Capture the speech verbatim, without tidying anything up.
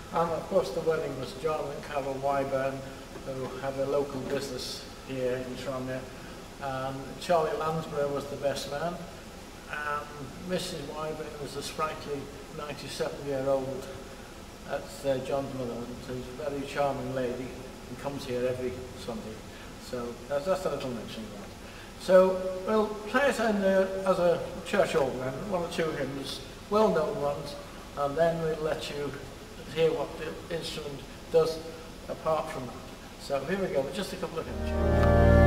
And of course the wedding was John and Carol Wyburn, who had a local business here in Tranmere. And Charlie Lansborough was the best man. And Missus Wyburn was a sprightly ninety-seven-year-old at uh, John's mother, who's a very charming lady and comes here every Sunday. So that's, that's a little mention of that. So we'll play it in, uh, as a church organ, one or two hymns, well-known ones, and then we'll let you hear what the instrument does apart from that. So here we go, just a couple of hymns.